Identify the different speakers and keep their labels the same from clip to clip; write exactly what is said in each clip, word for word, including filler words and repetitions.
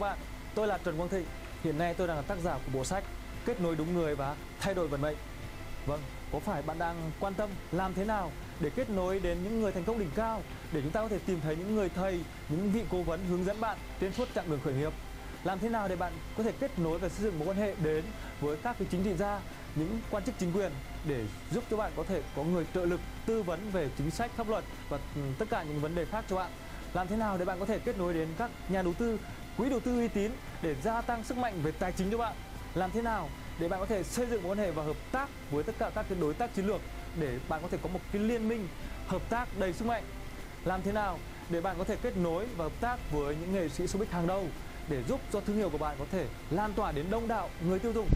Speaker 1: bạn, tôi là Trần Quang Thịnh. Hiện nay tôi đang là tác giả của bộ sách Kết nối đúng người và thay đổi vận mệnh. Vâng, có phải bạn đang quan tâm làm thế nào để kết nối đến những người thành công đỉnh cao, để chúng ta có thể tìm thấy những người thầy, những vị cố vấn hướng dẫn bạn trên suốt chặng đường khởi nghiệp? Làm thế nào để bạn có thể kết nối và xây dựng mối quan hệ đến với các cái chính trị gia, những quan chức chính quyền để giúp cho bạn có thể có người trợ lực tư vấn về chính sách, pháp luật và tất cả những vấn đề khác cho bạn? Làm thế nào để bạn có thể kết nối đến các nhà đầu tư, quỹ đầu tư uy tín để gia tăng sức mạnh về tài chính cho bạn? Làm thế nào để bạn có thể xây dựng mối quan hệ và hợp tác với tất cả các cái đối tác chiến lược để bạn có thể có một cái liên minh hợp tác đầy sức mạnh? Làm thế nào để bạn có thể kết nối và hợp tác với những nghệ sĩ showbiz hàng đầu để giúp cho thương hiệu của bạn có thể lan tỏa đến đông đảo người tiêu dùng?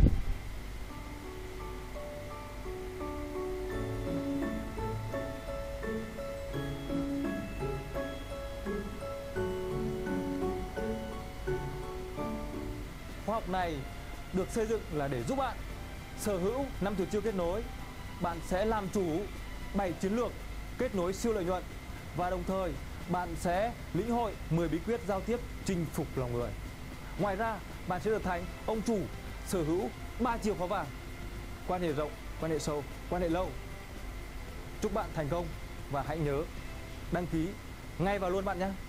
Speaker 1: Khóa học này được xây dựng là để giúp bạn sở hữu năm tuyệt chiêu kết nối. Bạn sẽ làm chủ bảy chiến lược kết nối siêu lợi nhuận và đồng thời bạn sẽ lĩnh hội mười bí quyết giao tiếp chinh phục lòng người. Ngoài ra, bạn sẽ được thành ông chủ sở hữu ba chìa khóa vàng: quan hệ rộng, quan hệ sâu, quan hệ lâu. Chúc bạn thành công và hãy nhớ đăng ký ngay vào luôn bạn nhé.